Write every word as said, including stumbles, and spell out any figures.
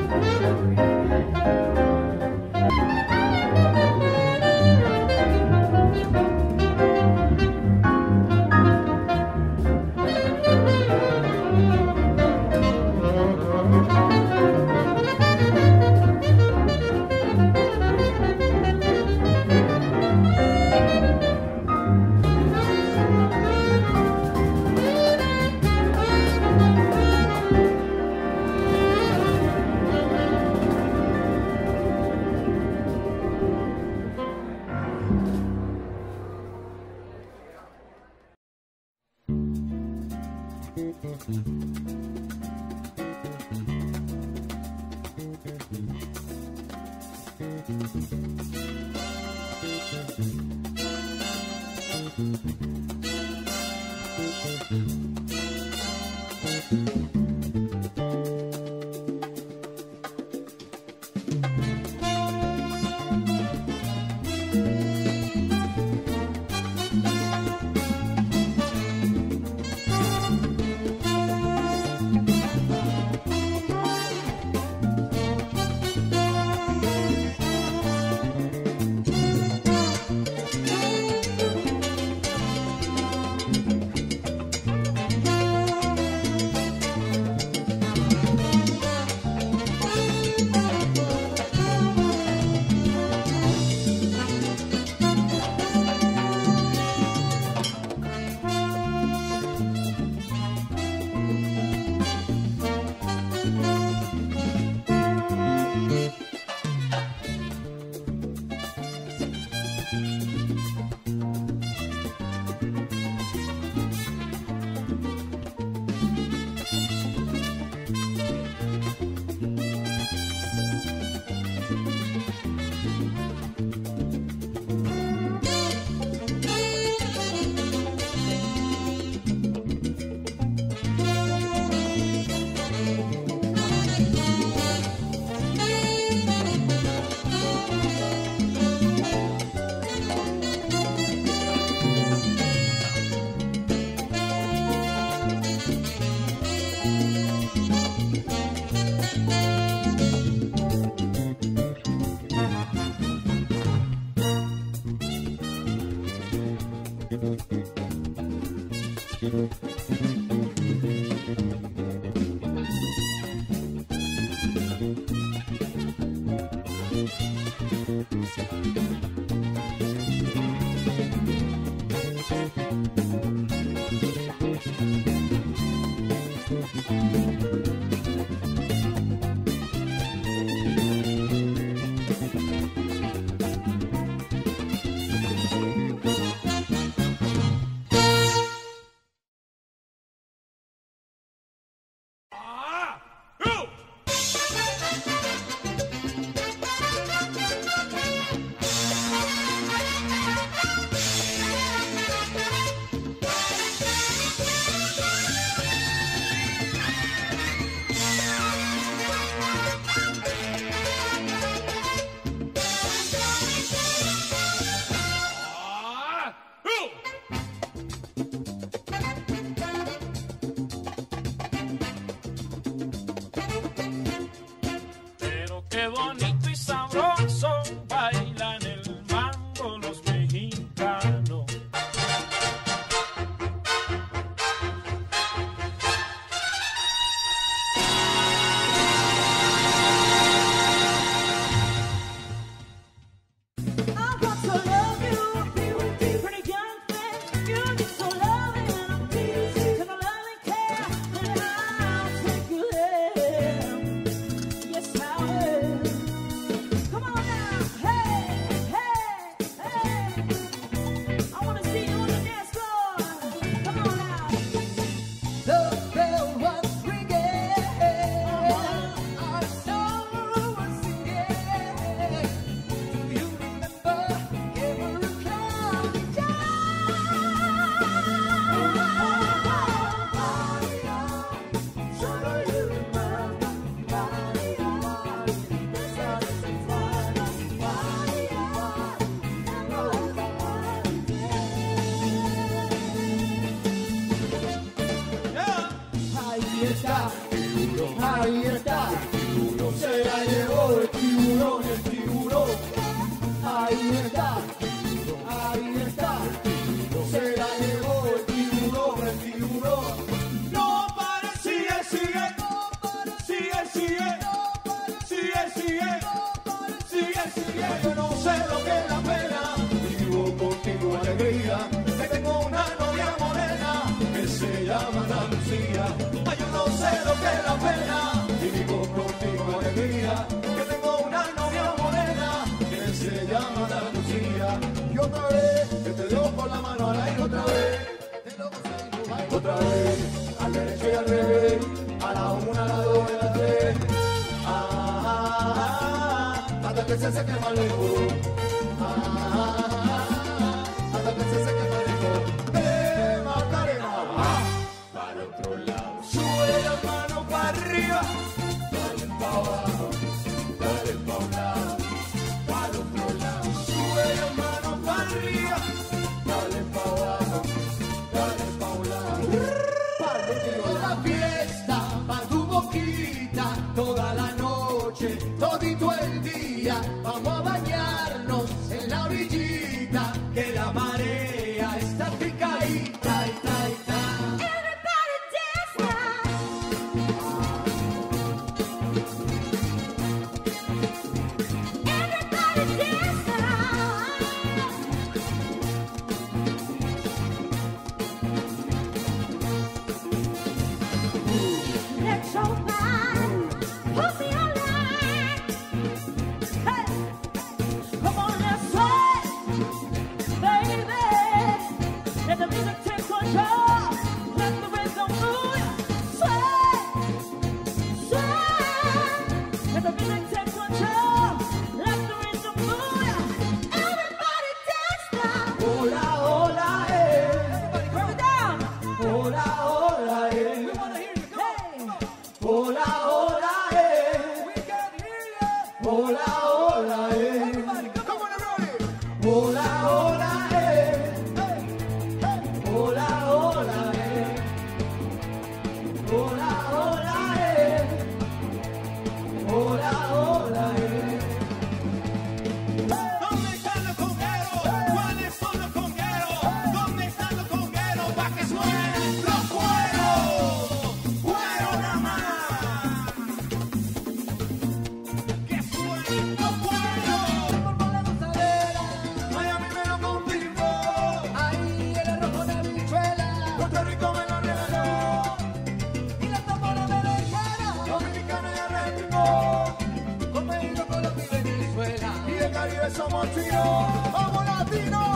Fiesta, Ahí está, se la llevó el tiburón, el tiburón. Ahí está, ahí está, se la llevó el tiburón, el tiburón. No pare, sigue, sigue, sigue, sigue, sigue, sigue, sigue, sigue. Yo no sé lo que es la pena, vivo contigo alegría, que tengo una novia morena que se llama Ana Lucía. Yo no sé lo que es la pena, y vivo contigo alegría, que tengo una novia morena que se llama Ana Lucía. Y otra vez, que te dejo por la mano al aire otra vez, te lo consigo, otra vez, al derecho y al revés, a la una, a la dos y a la tres, ah, ah, ah, ah, hasta que se seque más lejos, ah, ah, ah, hasta que se seque más lejos, eh, Macarena, ah, para el otro lado. Sube la mano para arriba, dale pa' abajo, dale pa' un lado, para el otro lado. Sube la mano para arriba, dale pa' abajo, dale pa' un lado. Para la fiesta, pa' tu boquita, toda la noche, todito el día. Vamos a bañarnos en la orillita, que la marea está picadita, y ta, y ta. Somos chinos, somos latinos.